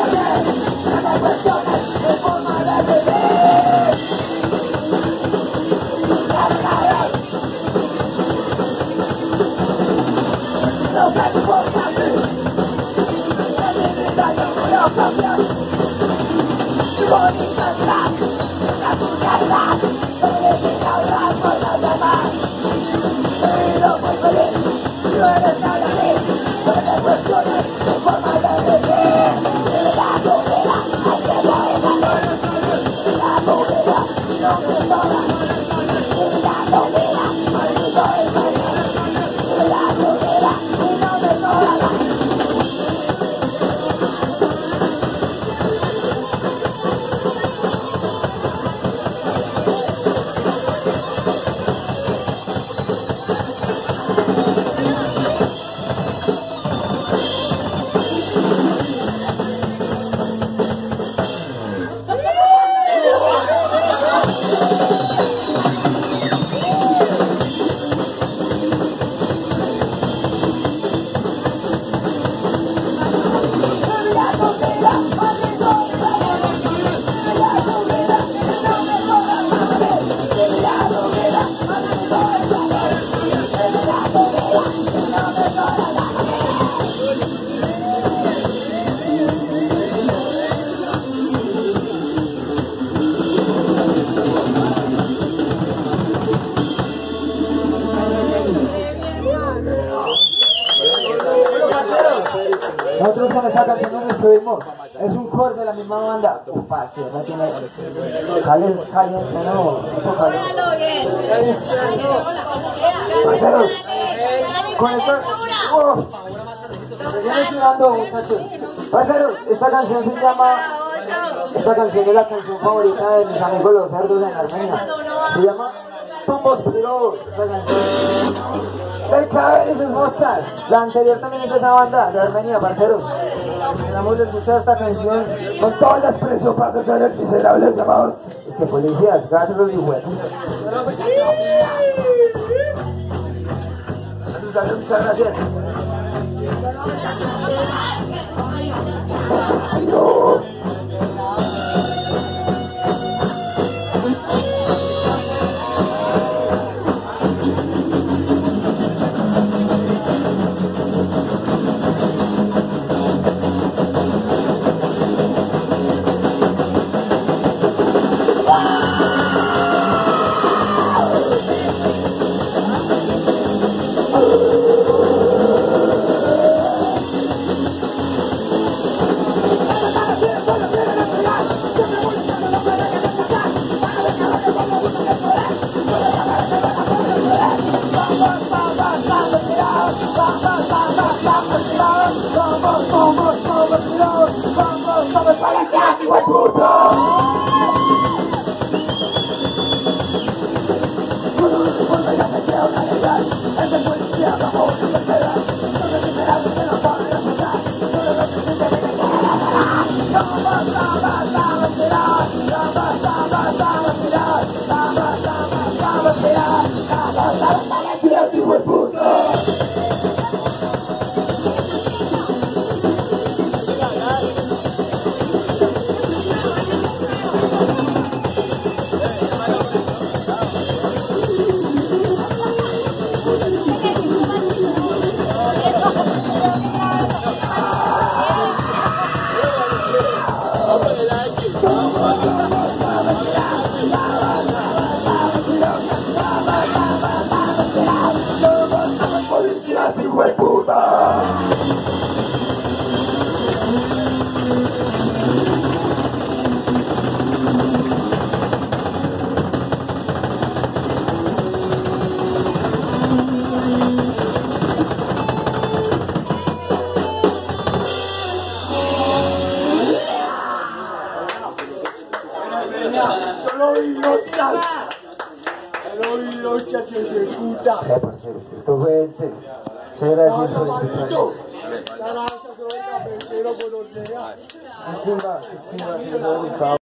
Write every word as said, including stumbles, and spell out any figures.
Nosotros con esta canción nos despedimos. Es un core de la misma banda. Upa, si esa tiene Cali, Cali, no, mucho Cali. Parceros, con esta... Oh, me viene sudando, muchachos. Parceros, esta canción se llama... Esta canción es la canción favorita de mis amigos los cerdos en Armenia. Se llama Tumbos Pirob, esa canción. El cadáver y sus moscas. La anterior también es de esa banda, de Armenia, parceros. Esperamos les gusta esta canción con todas las presos para que sean miserables llamados. Es que policías, gracias a los hijuelos. Muchas gracias. No. Esto fue ENTEZ. Muchas gracias por escucharnos. Qué chimba, qué chimba, que les haya gustado.